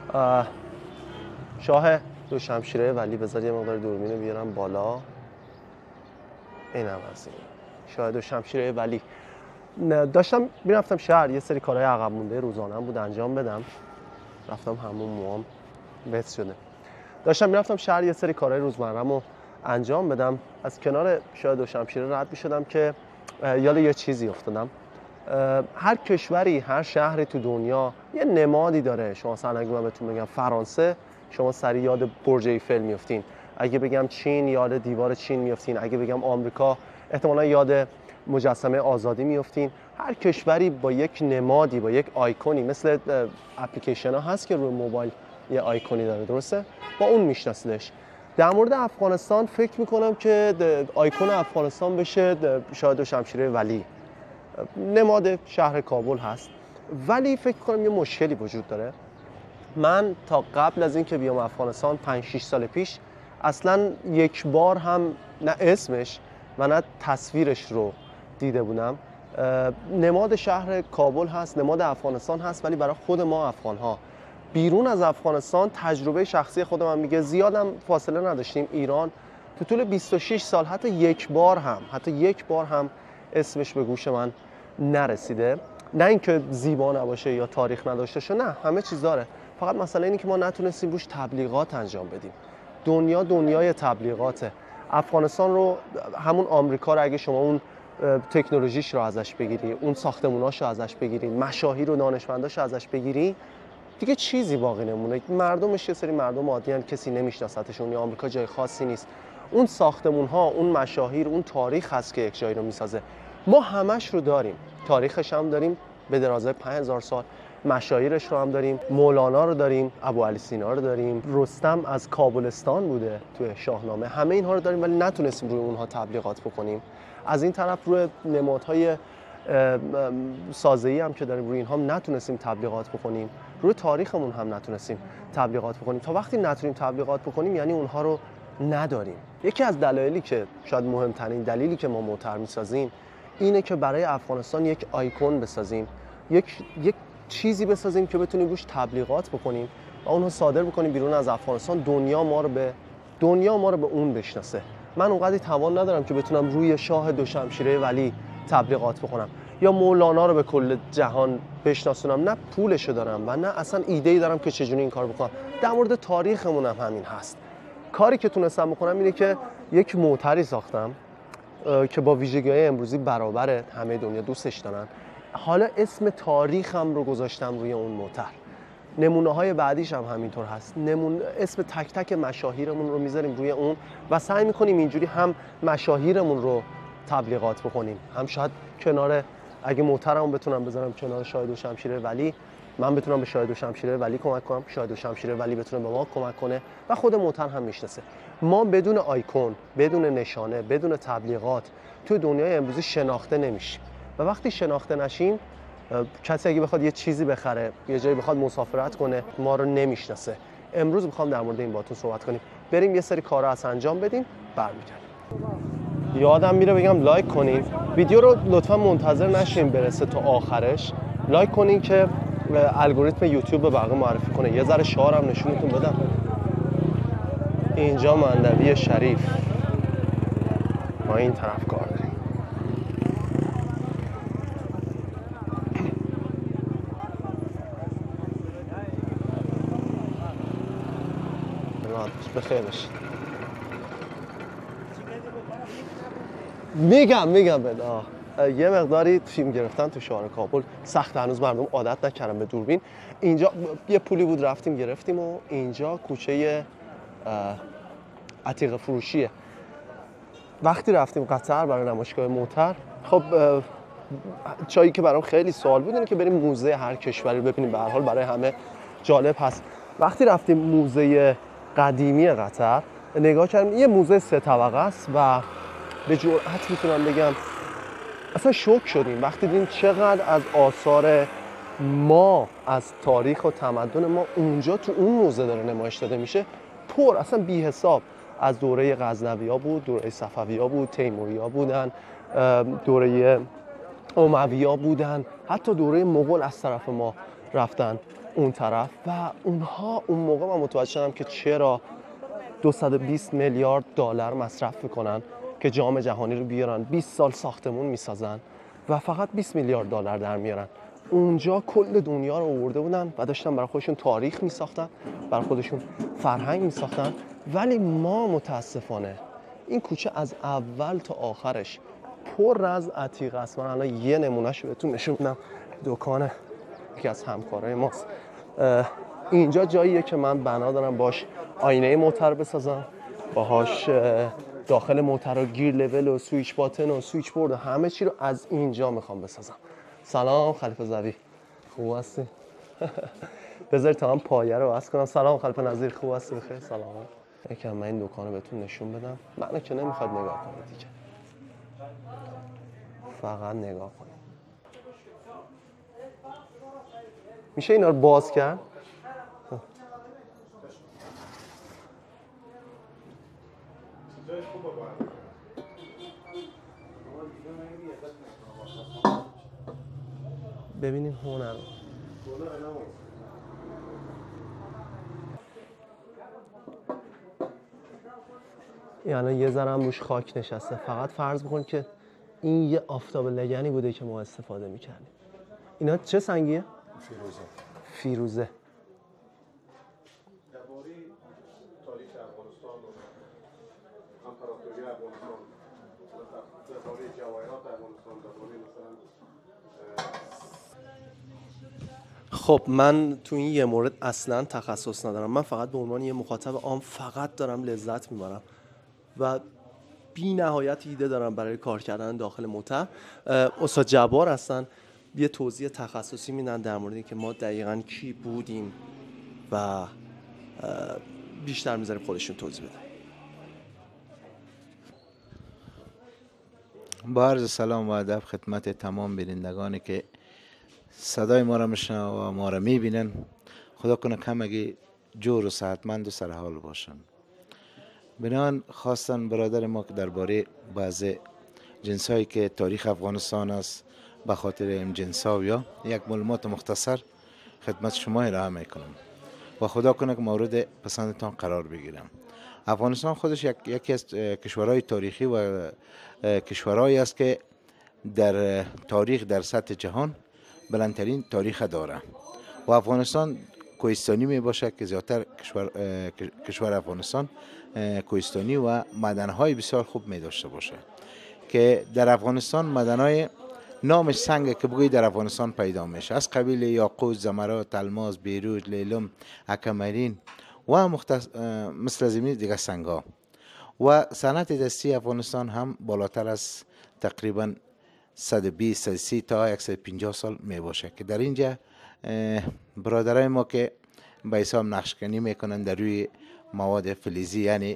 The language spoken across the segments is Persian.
شاه دو شمشیره ولی بذار یه مقدار دوربینو بیارم بالا. اینم از این شاه دو شمشیره ولی. داشتم میرفتم شهر، یه سری کارهای عقب مونده روزانه‌ام بود انجام بدم. رفتم همون موام بس شده. داشتم میرفتم شهر یه سری کارهای روزمره‌مو انجام بدم. از کنار شاه دو شمشیره رد می‌شدم که یاد یه چیزی افتادم. هر کشوری، هر شهری تو دنیا یه نمادی داره. شما مثلا اگه من بهتون بگم فرانسه، شما سری یاد برج ایفل میافتین. اگه بگم چین، یاد دیوار چین میافتین. اگه بگم آمریکا، احتمالاً یاد مجسمه آزادی میافتین. هر کشوری با یک نمادی، با یک آیکونی، مثل اپلیکیشن ها هست که روی موبایل یه آیکونی داره، درسته؟ با اون میشناسیدش. در مورد افغانستان فکر میکنم که آیکون افغانستان بشه شاه دو شمشیره ولی. نماد شهر کابل هست، ولی فکر کنم یه مشکلی وجود داره. من تا قبل از اینکه بیام افغانستان 5-6 سال پیش اصلا یک بار هم نه اسمش و نه تصویرش رو دیده بودم. نماد شهر کابل هست، نماد افغانستان هست، ولی برای خود ما افغان‌ها بیرون از افغانستان تجربه شخصی خود من میگه زیادم فاصله نداشتیم. ایران تو طول 26 سال حتی یک بار هم اسمش به گوش من نرسیده. نه اینکه زیبا نباشه یا تاریخ نداشته باشه، نه، همه چیز داره. فقط مسئله اینه که ما نتونستیم روش تبلیغات انجام بدیم. دنیا دنیای تبلیغاته. افغانستان رو، همون آمریکا رو، اگه شما اون تکنولوژیش رو ازش بگیری، اون ساختموناش رو ازش بگیری، مشاهیر و دانشمنداش رو ازش بگیری، دیگه چیزی باقی نمونه. مردمش یه سری مردم عادی ان، کسی نمیشناستشون. یا آمریکا جای خاصی نیست. اون ساختمون‌ها، اون مشاهیر، اون تاریخ هست که یک جایی رو میسازه. ما همش رو داریم، تاریخش هم داریم به درازای 5000 سال، مشاهیرش رو هم داریم، مولانا رو داریم، ابوعلی سینا رو داریم، رستم از کابلستان بوده توی شاهنامه. همه اینها رو داریم ولی نتونستیم روی اونها تبلیغات بکنیم. از این طرف روی نمادهای سازه‌ای هم که داریم، روی اینها هم نتونستیم تبلیغات بکنیم. روی تاریخمون هم نتونستیم تبلیغات بکنیم. تا وقتی نتونیم تبلیغات بکنیم یعنی اونها رو نداریم. یکی از دلایلی که شاید مهمترین دلیلی که ما موتر می‌سازیم اینه که برای افغانستان یک آیکون بسازیم، یک چیزی بسازیم که بتونیم روش تبلیغات بکنیم و اونو صادر بکنیم بیرون از افغانستان. دنیا ما رو به اون بشناسه. من اونقدر توان ندارم که بتونم روی شاه دو شمشیره ولی تبلیغات بکنم یا مولانا رو به کل جهان بشناسونم. نه پولشو دارم و نه اصلا ایده‌ای دارم که چجوری این کار بکنم. در مورد تاریخمون هم همین هست. کاری که تونستم بکنم اینه که یک موتری ساختم که با ویژگی‌های امروزی برابره، همه دنیا دوستش دارن. حالا اسم تاریخم رو گذاشتم روی اون موتر. نمونه‌های بعدیش هم همینطور هست. اسم تک تک مشاهیرمون رو میذاریم روی اون و سعی می‌کنیم اینجوری هم مشاهیرمون رو تبلیغات بکنیم، هم شاید کنار، اگه موترمو بتونم بذارم کنار شاه دو شمشیره ولی، من بتونم به شاه دو شمشیره ولی کمک کنم، شاه دو شمشیره ولی بتونه به ما کمک کنه و خود موتر هم میشناسه. ما بدون آیکون، بدون نشانه، بدون تبلیغات تو دنیای امروزی شناخته نمیشیم و وقتی شناخته نشیم، کسی اگه بخواد یه چیزی بخره، یه جایی بخواد مسافرت کنه، ما رو نمیشناسه. امروز میخوام در مورد این باهاتون صحبت کنیم. بریم یه سری کارا از انجام بدیم، برمیگردیم. یادم میره بگم لایک کنین. ویدیو رو لطفا منتظر نشین برسه تا آخرش. لایک کنین که الگوریتم یوتیوب به بقیه معرفی کنه. یه ذره شعارم نشونتون بدم. اینجا مندوی شریف، ما این طرف کار داریم. بخیر باشید. میگم بده. یه مقداری فیلم گرفتن تو شهر کابل سخت، هنوز مردم عادت نکردن به دوربین. اینجا یه پولی بود رفتیم گرفتیم و اینجا کوچه عتیق فروشیه. وقتی رفتیم قطر برای نمایشگاه موتر، خب چایی که برام خیلی سوال بود اینه که بریم موزه هر کشوری رو ببینیم، به هر حال برای همه جالب هست. وقتی رفتیم موزه قدیمی قطر نگاه کردیم، یه موزه 3 طبقه است و به جرئت میتونم بگم اصلا شوک شدیم وقتی دیدیم چقدر از آثار ما، از تاریخ و تمدن ما اونجا تو اون موزه داره نمایش داده میشه. پر، اصلا بی حساب. از دوره غزنوی‌ها بود، دوره صفوی‌ها بود، تیموری‌ها بودن، دوره اموی‌ها بودن، حتی دوره مغول از طرف ما رفتن اون طرف و اونها اون موقع من متوجه شدم که چرا 220 میلیارد دلار مصرف میکنن که جام جهانی رو بیارن، 20 سال ساختمون میسازن و فقط 20 میلیارد دلار در میارن. اونجا کل دنیا رو آورده بودن و داشتن برای خودشون تاریخ میساختن، برای خودشون فرهنگ میساختن. ولی ما متاسفانه این کوچه از اول تا آخرش پر از عتیق است. من الان یه نمونهش رو بهتون نشون میدم. دکان یکی از همکارای ماست. اینجا جاییه که من بنا دارم باش آینه موتور بسازم، باهاش داخل موتور و گیر لول و سویچ باتن و سویچ بورد و همه چی رو از اینجا میخوام بسازم. سلام خلیفه زوی، خوب هستی؟ بذار تا من پایه رو وصل کنم. سلام خلیفه نظیر، خوب هستی؟ بخیر. سلام. یکم من این دکان رو بهتون نشون بدم. منو که نمیخواد نگاه کنید دیگه، فقط نگاه کنید. میشه اینا رو باز کرد؟ ببینین هنر رو. یعنی یه ذره هم روش خاک نشسته. فقط فرض بکن که این یه آفتاب لگنی بوده که ما استفاده میکردیم. اینا چه سنگیه؟ فیروزه. فیروزه. درباره تاریخ افغانستان و امپراتوری افغانستان، درباره جواهرات افغانستان، درباره مثلا خب من تو این یه مورد اصلا تخصص ندارم. من فقط به عنوان یه مخاطب عام فقط دارم لذت میبرم و بی نهایت ایده دارم برای کار کردن داخل موتر. استاد جبار هستن، یه توضیح تخصصی میدن در مورد اینکه ما دقیقاً کی بودیم و بیشتر میذاریم خودشون توضیح بدن. با عرض سلام و ادب خدمت تمام بینندگانی که صدای ما را میشنون و ما را میبینن. خدا کنه همگی جور و صحتمند و سرحال باشن. بنابراین خواستن برادر ما که درباره بعض جنس هایی که تاریخ افغانستان است به خاطر این جنس ها یا یک معلومات مختصر خدمت شما ارائه میکنم و خدا کنه که مورد پسندتان قرار بگیرم. افغانستان خودش یکی از کشورهای تاریخی و کشورهایی است که در تاریخ در سطح جهان بلندترین تاریخ داره و افغانستان کوهستانی می باشه که زیادتر کشور افغانستان کوهستانی و معدن‌های بسیار خوب می داشته باشه که در افغانستان معدن‌های نامش سنگ که بگویی در افغانستان پیدا میشه از قبیل یاقوت، زمرد، الماس، بیروج، لیلم، اکوامرین و مثل از این دیگه سنگ‌ها. و صنعت دستی افغانستان هم بالاتر از تقریبا 120 130 تا 150 سال می باشه که در اینجا برادرای ما که به حساب نقشکنی میکنن در روی مواد فلزی یعنی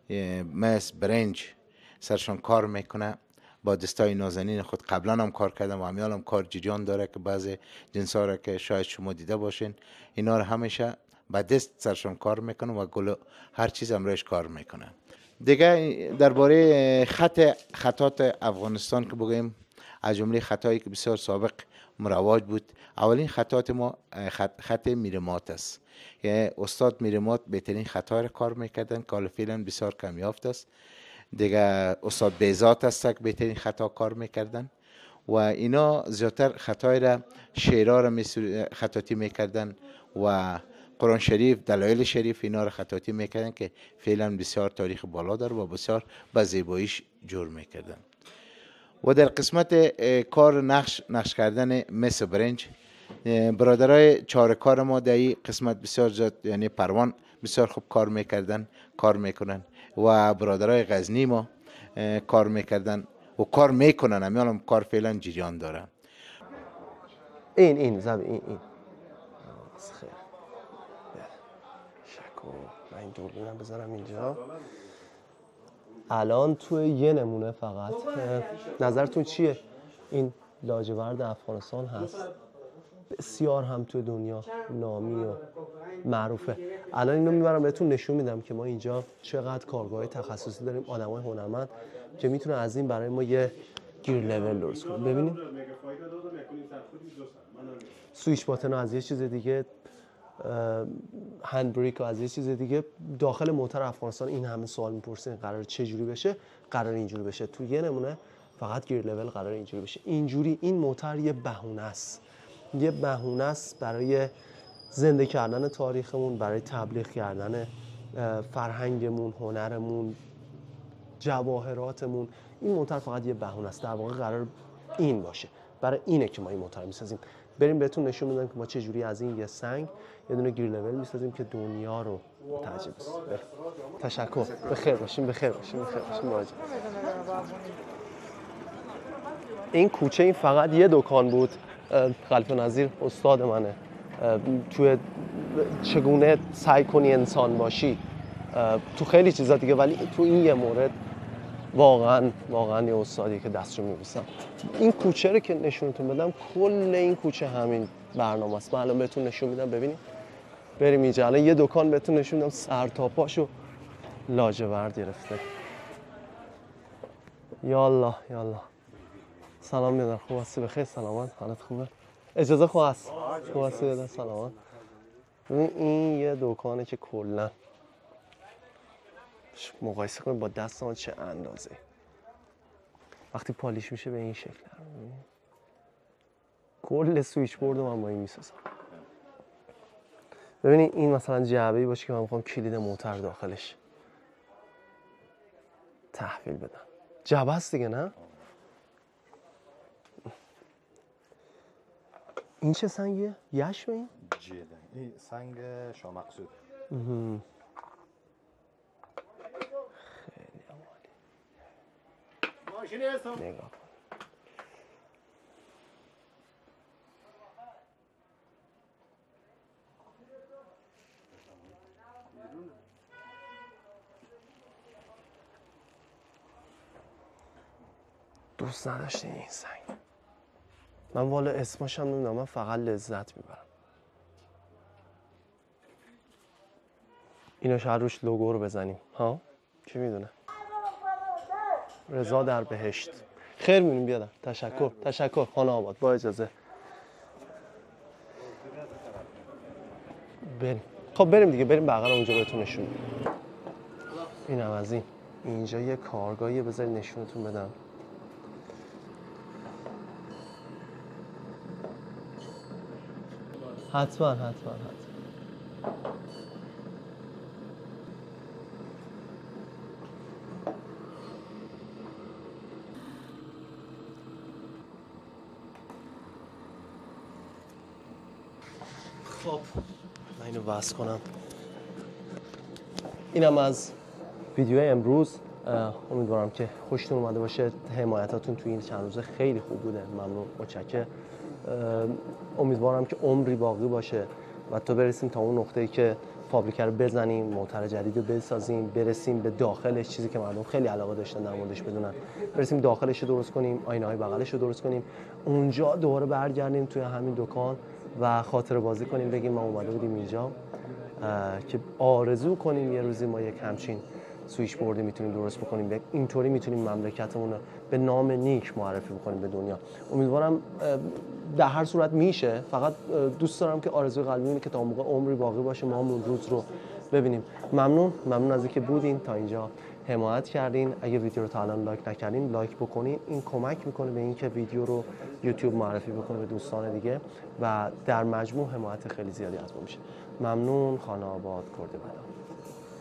مس برنج سرشان کار میکنه. با دستای نازنین خود قبلا هم کار کردم و همیال هم کار جریان داره که بعض جنس ها را که شاید شما دیده باشین اینا رو همیشه با دست سرشان کار میکنه و گل هر چیز هم روش کار میکنه. دیگه درباره خطات افغانستان که بگویم از جمله خطایی که بسیار سابق مرواج بود، اولین خطات ما خط میرمات است. یعنی استاد میرمات بهترین خطا را کار میکردن که حالا فعلا بسیار کم یافت است. دیگه استاد بیزات است که بهترین خطا کار میکردن و اینا زیادتر خطای را شعرها را خطاطی میکردن و قرآن شریف، دلایل شریف اینا را خطاطی میکردن که فعلا بسیار تاریخ بالا داره و بسیار با زیباییش جور میکردن. و در قسمت کار نقش کردن مس برنج برادرای چارکار ما در این قسمت بسیار زیاد یعنی پروان بسیار خوب کار میکنن و برادرای غزنی ما کار میکردن و کار میکنن. همیان کار فعلا جریان داره. این زبی این خیر. شکو من این دوربینم بذارم اینجا. الان توی یه نمونه فقط نظرتون چیه؟ این لاجورد افغانستان هست، بسیار هم توی دنیا نامی و معروفه. الان اینو میبرم بهتون نشون میدم که ما اینجا چقدر کارگاه تخصصی داریم، آدمای هنرمند که میتونه از این برای ما یه گیر لول درست کنه. ببینیم سویچ باتن از یه چیز دیگه، هند بریک از یه چیز دیگه. داخل موتور افغانستان این همه سوال میپرسین قرار چه جوری بشه؟ قرار اینجوری بشه. تو یه نمونه فقط گیر لول قرار اینجوری بشه. اینجوری این موتور یه بهونه است، یه بهونه است برای زنده کردن تاریخمون، برای تبلیغ کردن فرهنگمون، هنرمون، جواهراتمون. این موتور فقط یه بهونه است. در واقع قرار این باشه، برای اینه که ما این موتور میسازیم. بریم بهتون نشون بدم که ما چه جوری از این یه سنگ یه دونه گیر لول میسازیم که دنیا رو تعجب بسازیم. تشکر. بخیر باشیم، بخیر باشیم، بخیر باشیم. باشه. این کوچه این فقط یه دکان بود. خلیفه نظیر استاد منه توی چگونه سعی کنی انسان باشی، تو خیلی چیزا دیگه، ولی تو این یه مورد واقعا یه استادی که دستشو میبوسم. این کوچه رو که نشونتون بدم، کل این کوچه همین برنامه است. من الان بهتون نشون میدم، ببینید. بریم اینجا الان یه دکان بهتون نشون میدم سر تا پاشو لاجورد گرفته. یالا سلام میادر، خوب هستی؟ بخیر؟ سلامت؟ حالت خوبه؟ اجازه خواه هست؟ خوب هستی بدن؟ سلامت. این یه دکانه که کلا مقایسه کنید با دست من چه اندازه وقتی پالیش میشه به این شکل. کل سویچ بورد من با این میسازم. ببینید این مثلا جعبه‌ای باشه که من میخوام کلید موتور داخلش تحویل بدم. جعبه است دیگه، نه؟ این چه سنگیه؟ یشم این؟ جیده. این سنگ شامقصود. خیلی عالی. نگاه کن. دوست نداشتی این سنگ؟ من والا اسمش هم نمیدونم، من فقط لذت میبرم. اینو شاید روش لوگو رو بزنیم ها؟ کی میدونه؟ رضا در بهشت. خیر می‌بینیم. بیادم تشکر خانه آباد. با اجازه بریم. خب بریم دیگه، بریم بغل اونجا بهتون نشون میدم. اینم از این. اینجا یه کارگاهیه، بذارید نشونتون بدم. حتما. خب من اینو وصل کنم. اینم از ویدیو امروز. امیدوارم که خوشتون اومده باشه. حمایتاتون تو این چند روزه خیلی خوب بوده. ممنون، متشکرم. امیدوارم که عمری باقی باشه و تا برسیم تا اون نقطه‌ای که فابریکه رو بزنیم، موتور جدید رو بسازیم، برسیم به داخلش، چیزی که مردم خیلی علاقه داشتن در موردش بدونن. برسیم داخلش رو درست کنیم، آینه‌های بغلش رو درست کنیم، اونجا دوباره برگردیم توی همین دکان و خاطره بازی کنیم، بگیم ما اومده بودیم اینجا، که آرزو کنیم یه روزی ما یک همچین سویچ بوردی میتونیم درست بکنیم. اینطوری میتونیم مملکتمون رو به نام نیک معرفی بکنیم به دنیا. امیدوارم در هر صورت میشه. فقط دوست دارم که آرزوی قلبی اینه که تا موقع عمری باقی باشه ما هم اون روز رو ببینیم. ممنون از اینکه بودین تا اینجا، حمایت کردین. اگه ویدیو رو تا الان لایک نکردین لایک بکنین. این کمک میکنه به اینکه ویدیو رو یوتیوب معرفی بکنه به دوستان دیگه و در مجموع حمایت خیلی زیادی از ما میشه. ممنون. خانه آباد، کرد بدن.